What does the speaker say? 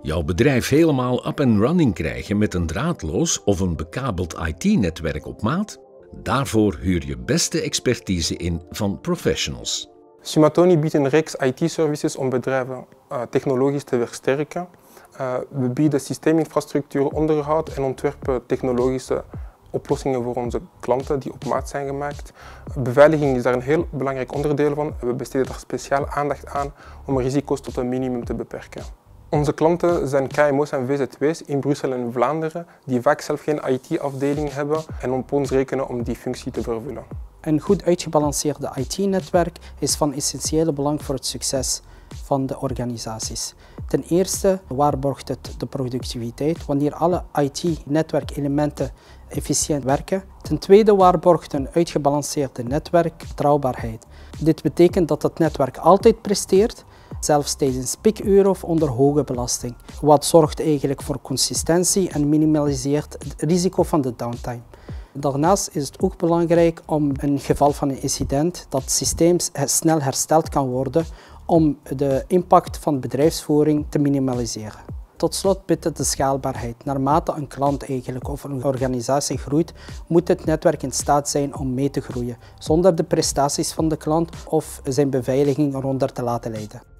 Jouw bedrijf helemaal up and running krijgen met een draadloos of een bekabeld IT-netwerk op maat? Daarvoor huur je beste expertise in van professionals. Sumatoni biedt een reeks IT-services om bedrijven technologisch te versterken. We bieden systeeminfrastructuur, onderhoud en ontwerpen technologische oplossingen voor onze klanten die op maat zijn gemaakt. Beveiliging is daar een heel belangrijk onderdeel van. We besteden daar speciaal aandacht aan om risico's tot een minimum te beperken. Onze klanten zijn KMO's en VZW's in Brussel en Vlaanderen die vaak zelf geen IT-afdeling hebben en op ons rekenen om die functie te vervullen. Een goed uitgebalanceerde IT-netwerk is van essentiële belang voor het succes van de organisaties. Ten eerste waarborgt het de productiviteit wanneer alle IT-netwerkelementen efficiënt werken. Ten tweede waarborgt een uitgebalanceerde netwerk betrouwbaarheid. Dit betekent dat het netwerk altijd presteert, zelfs tijdens piekuren of onder hoge belasting. Wat zorgt eigenlijk voor consistentie en minimaliseert het risico van de downtime. Daarnaast is het ook belangrijk om in geval van een incident dat het systeem snel hersteld kan worden om de impact van bedrijfsvoering te minimaliseren. Tot slot biedt het de schaalbaarheid. Naarmate een klant eigenlijk of een organisatie groeit, moet het netwerk in staat zijn om mee te groeien, zonder de prestaties van de klant of zijn beveiliging eronder te laten lijden.